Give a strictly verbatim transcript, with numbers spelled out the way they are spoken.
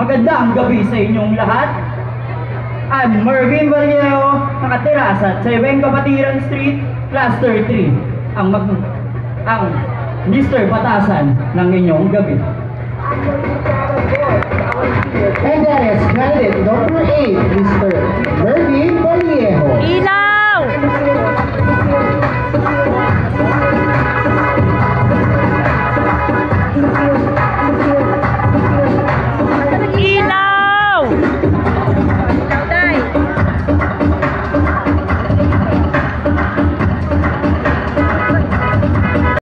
Magandang gabi sa inyong lahat. I'm Mervin Vallejo, nakatira sa Cheweng Kapatiran Street, Cluster three, ang mag ang Mister Batasan ng inyong gabi. And that is candidate number eight, Mister Mervin